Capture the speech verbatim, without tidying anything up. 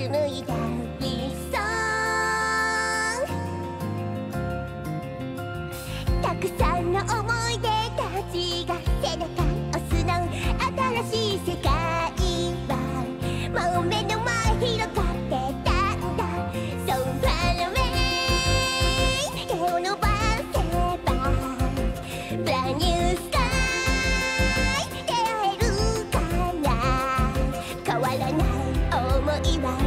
紡いだ理想、たくさんの思い出たちが背中押すの新しい世界はもう目の前広がってたんだ。 So far away 手を伸ばせば Brand new sky 出会えるから変わらない想いは